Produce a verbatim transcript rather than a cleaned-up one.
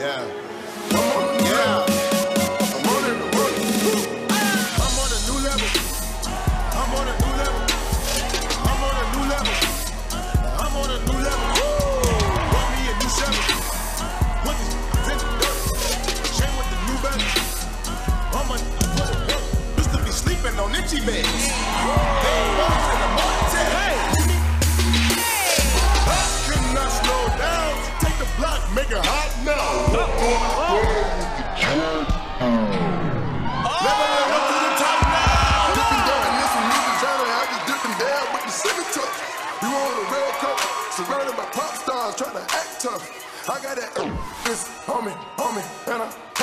Yeah. Yeah. I'm on it, I'm on it. I'm on a new level. I'm on a new level. I'm on a new level. I'm on a new level. Want me a new seven. What is vintage dirt? Chain with the new belly. I'm a put it work. Used to be sleeping on itchy beds. Hey, bones in the motel. Hey. How can I slow down? Take the block, make it hot now. Oh, oh. Surrounded by pop stars trying to act tough. I got that uh, this homie, homie, and I